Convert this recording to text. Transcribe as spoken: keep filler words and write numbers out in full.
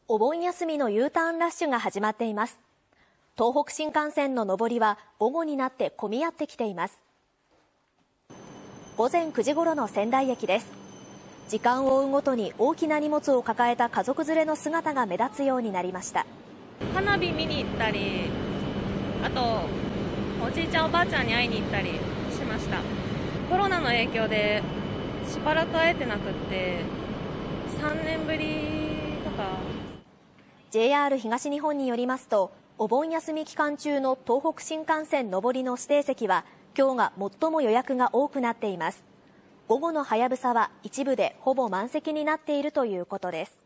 お盆休みの U ターンラッシュが始まっています。東北新幹線の上りは午後になって混み合ってきています。午前くじごろの仙台駅です。時間を追うごとに大きな荷物を抱えた家族連れの姿が目立つようになりました。 花火見に行ったり、あとおじいちゃんおばあちゃんに会いに行ったりしました。コロナの影響でしばらく会えてなくってさんねんぶりとか。 ジェイアール 東日本によりますと、お盆休み期間中の東北新幹線上りの指定席は今日が最も予約が多くなっています。午後のはやぶさは一部でほぼ満席になっているということです。